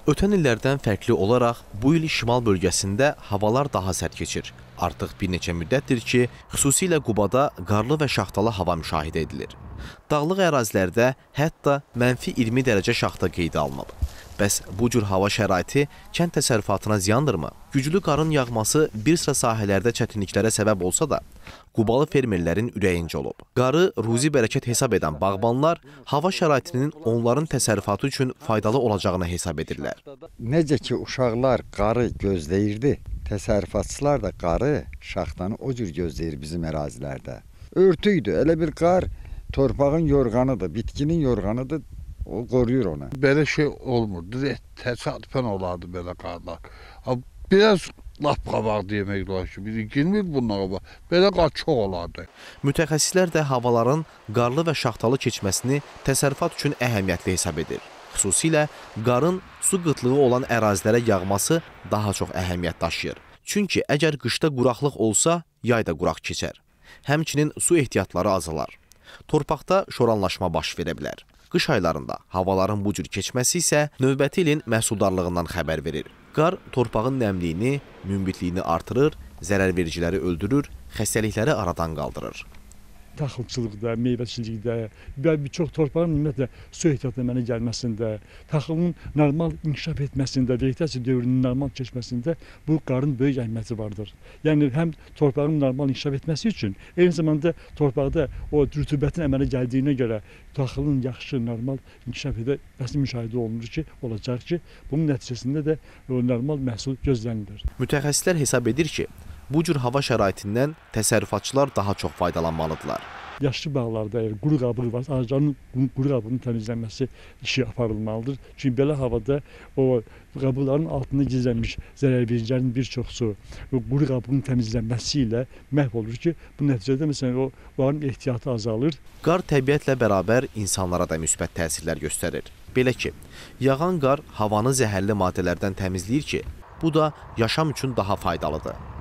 Ötən illərdən fərqli olaraq bu il şimal bölgəsində havalar daha sərt keçir. Artıq bir neçə müddətdir ki, xüsusilə Qubada qarlı və şaxtalı hava müşahidə edilir. Dağlıq ərazilərdə hətta -20 dərəcə şaxta qeydə alınıb. Bəs bu cür hava şəraiti kənd təsərrüfatına ziyandırmı? Güclü qarın yağması bir sıra sahələrdə çətinliklərə səbəb olsa da, Qubalı fermerlərin ürəyincə olub. Qarı ruzi bərəkət hesab edən bağbanlar hava şəraitinin onların təsərrüfatı üçün faydalı olacağını hesab edirlər. Necə ki, uşaqlar qarı gözləyirdi, təsərrüfatçılar da qarı, şaxtanı o cür gözləyir bizim ərazilərdə. Örtüydü, elə bir qar torpağın yorğanıdır, bitkinin yorğanıdır. O qoruyur onu. Belə şey olmur. Təsadüfən olardı belə qarlar. Biraz lap qabaq demək olar ki, biri girmir bunlara qabaq. Belə qar çox olardı. Mütəxəssislər də havaların qarlı və şaxtalı keçməsini təsərrüfat üçün əhəmiyyətli hesab edir. Xüsusilə qarın su qıtlığı olan ərazilərə yağması daha çox əhəmiyyət daşıyır. Çünki əgər qışda quraqlıq olsa, yayda quraq keçər. Həmçinin su ehtiyatları azalar. Torpaqda şoranlaşma baş verə bilər. Qış aylarında havaların bu cür keçməsi isə növbəti ilin məhsuldarlığından xəbər verir. Qar torpağın nəmliyini, münbitliyini artırır, zərərvericiləri öldürür, xəstəlikləri aradan qaldırır. Taxılçılıqda, meyvəçilikdə və bir çox torpağın ümumiyyətlə su ehtiyatı əmələ gəlməsində, taxılın normal inkişaf etməsində, vegetasiya dövrünün normal keçməsində bu qarın böyük əhəmiyyəti vardır. Yəni həm torpağın normal inkişaf etməsi üçün, eyni zamanda torpaqda o rütubətin əmələ gəldiyinə görə taxılın yaxşı, normal inkişaf etməsi müşahidə olunur ki, olacaq ki, bunun nəticəsində də normal məhsul gözlənilir. Mütəxəssislər hesab edir ki, bu cür hava şəraitindən təsərrüfatçılar daha çox faydalanmalıdırlar. Yaşlı bağlarda əgər quru qabığı varsa, ağacların quru qabığının təmizlənməsi işi aparılmalıdır. Çünki belə havada o qabıqların altında gizlənmiş zərərvericilərin bir çoxusu quru qabığın təmizlənməsi ilə məhv olur ki, bu nəticədə məsələn onların ehtiyatı azalır. Qar təbiətlə bərabər insanlara da müsbət təsirlər göstərir. Belə ki, yağan qar havanı zəhərli maddələrdən təmizləyir ki, bu da yaşam üçün daha faydalıdır.